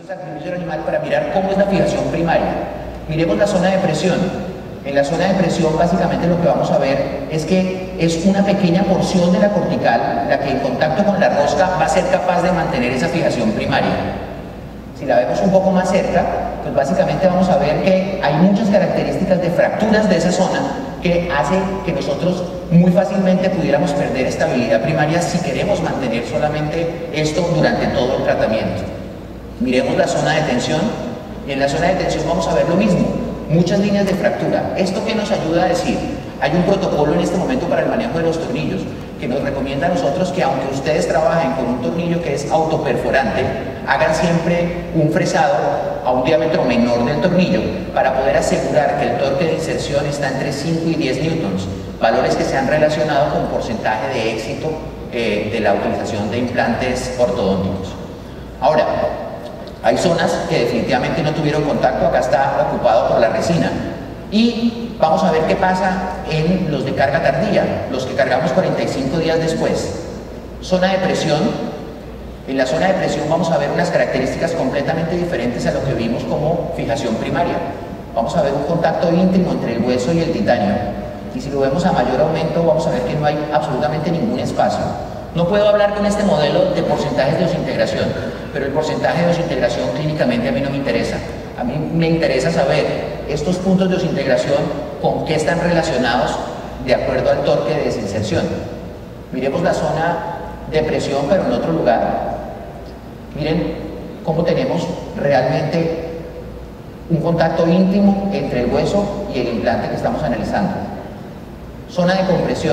sacrificio del animal para mirar cómo es la fijación primaria. Miremos la zona de presión. En la zona de presión básicamente lo que vamos a ver es que es una pequeña porción de la cortical la que en contacto con la rosca va a ser capaz de mantener esa fijación primaria. Si la vemos un poco más cerca, pues básicamente vamos a ver que hay muchas características de fracturas de esa zona que hace que nosotros muy fácilmente pudiéramos perder estabilidad primaria si queremos mantener solamente esto durante todo el tratamiento. Miremos la zona de tensión, y en la zona de tensión vamos a ver lo mismo, muchas líneas de fractura. ¿Esto qué nos ayuda a decir? Hay un protocolo en este momento para el manejo de los tornillos que nos recomienda a nosotros que aunque ustedes trabajen con un tornillo que es autoperforante, hagan siempre un fresado a un diámetro menor del tornillo para poder asegurar que el torque de inserción está entre 5 y 10 newtons, valores que se han relacionado con porcentaje de éxito de la utilización de implantes ortodónticos. Ahora, hay zonas que definitivamente no tuvieron contacto, acá está ocupado por la resina. Y vamos a ver qué pasa en los de carga tardía, los que cargamos 45 días después. Zona de presión. En la zona de presión vamos a ver unas características completamente diferentes a lo que vimos como fijación primaria. Vamos a ver un contacto íntimo entre el hueso y el titanio. Y si lo vemos a mayor aumento, vamos a ver que no hay absolutamente ningún espacio. No puedo hablar con este modelo de porcentajes de osintegración, pero el porcentaje de osintegración clínicamente a mí no me interesa. A mí me interesa saber estos puntos de osintegración con qué están relacionados de acuerdo al torque de desinserción. Miremos la zona de presión, pero en otro lugar. Miren cómo tenemos realmente un contacto íntimo entre el hueso y el implante que estamos analizando. Zona de compresión.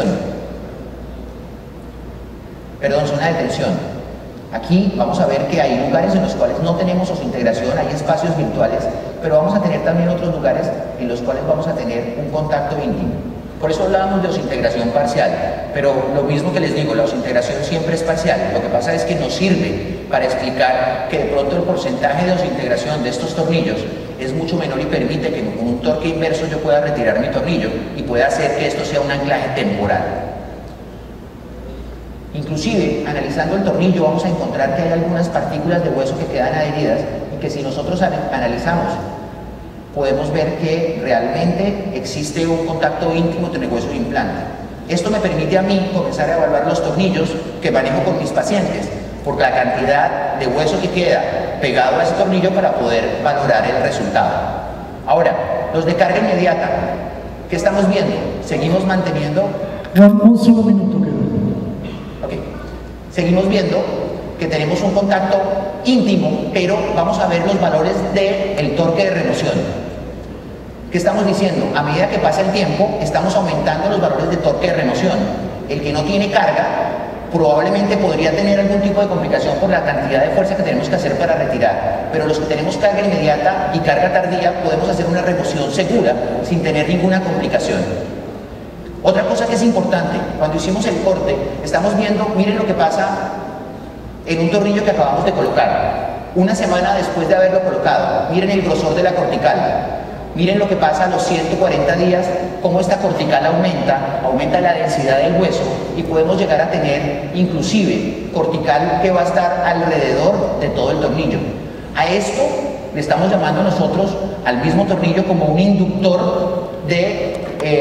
Perdón, zona de tensión. Aquí vamos a ver que hay lugares en los cuales no tenemos osintegración, hay espacios virtuales, pero vamos a tener también otros lugares en los cuales vamos a tener un contacto íntimo. Por eso hablábamos de osintegración parcial, pero lo mismo que les digo, la osintegración siempre es parcial. Lo que pasa es que nos sirve para explicar que de pronto el porcentaje de osintegración de estos tornillos es mucho menor y permite que con un torque inverso yo pueda retirar mi tornillo y pueda hacer que esto sea un anclaje temporal. Inclusive, analizando el tornillo, vamos a encontrar que hay algunas partículas de hueso que quedan adheridas y que si nosotros analizamos, podemos ver que realmente existe un contacto íntimo entre hueso e implante. Esto me permite a mí comenzar a evaluar los tornillos que manejo con mis pacientes, por la cantidad de hueso que queda pegado a ese tornillo para poder valorar el resultado. Ahora, los de carga inmediata, ¿qué estamos viendo? Seguimos manteniendo... Un solo minuto queda. Okay. Seguimos viendo que tenemos un contacto íntimo, pero vamos a ver los valores del torque de remoción. ¿Qué estamos diciendo? A medida que pasa el tiempo, estamos aumentando los valores de torque de remoción. El que no tiene carga probablemente podría tener algún tipo de complicación por la cantidad de fuerza que tenemos que hacer para retirar, pero los que tenemos carga inmediata y carga tardía podemos hacer una remoción segura sin tener ninguna complicación. Otra cosa que es importante, cuando hicimos el corte, estamos viendo, miren lo que pasa en un tornillo que acabamos de colocar. Una semana después de haberlo colocado, miren el grosor de la cortical. Miren lo que pasa a los 140 días, cómo esta cortical aumenta la densidad del hueso y podemos llegar a tener inclusive cortical que va a estar alrededor de todo el tornillo. A esto le estamos llamando nosotros al mismo tornillo como un inductor de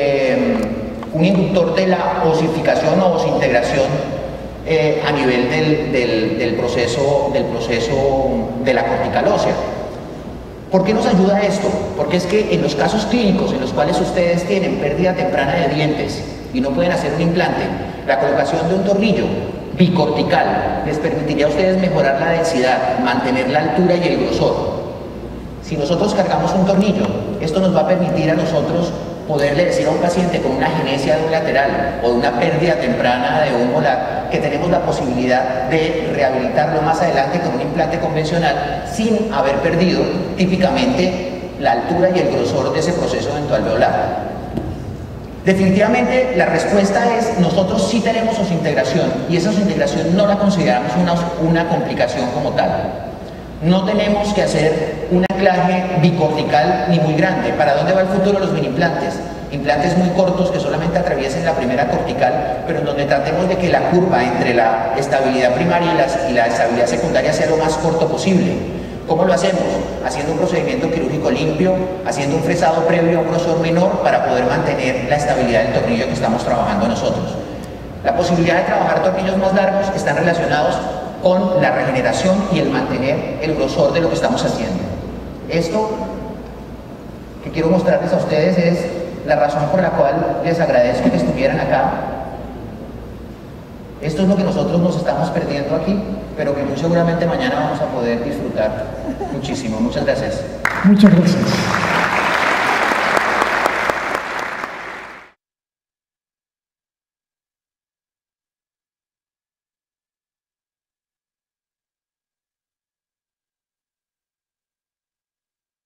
la osificación o osintegración a nivel del proceso de la cortical ósea. ¿Por qué nos ayuda esto? Porque es que en los casos clínicos en los cuales ustedes tienen pérdida temprana de dientes y no pueden hacer un implante, la colocación de un tornillo bicortical les permitiría a ustedes mejorar la densidad, mantener la altura y el grosor. Si nosotros cargamos un tornillo, esto nos va a permitir a nosotros poderle decir a un paciente con una agenesia de un lateral o de una pérdida temprana de un molar que tenemos la posibilidad de rehabilitarlo más adelante con un implante convencional sin haber perdido típicamente la altura y el grosor de ese proceso eventual veolar. Definitivamente la respuesta es nosotros sí tenemos osintegración y esa osintegración no la consideramos una complicación como tal. No tenemos que hacer un anclaje bicortical ni muy grande. ¿Para dónde va el futuro de los mini implantes? Implantes muy cortos que solamente atraviesen la primera cortical, pero en donde tratemos de que la curva entre la estabilidad primaria y la estabilidad secundaria sea lo más corto posible. ¿Cómo lo hacemos? Haciendo un procedimiento quirúrgico limpio, haciendo un fresado previo a un grosor menor para poder mantener la estabilidad del tornillo que estamos trabajando nosotros. La posibilidad de trabajar tornillos más largos están relacionados con la regeneración y el mantener el grosor de lo que estamos haciendo. Esto que quiero mostrarles a ustedes es la razón por la cual les agradezco que estuvieran acá. Esto es lo que nosotros nos estamos perdiendo aquí, pero que muy seguramente mañana vamos a poder disfrutar muchísimo. Muchas gracias. Muchas gracias.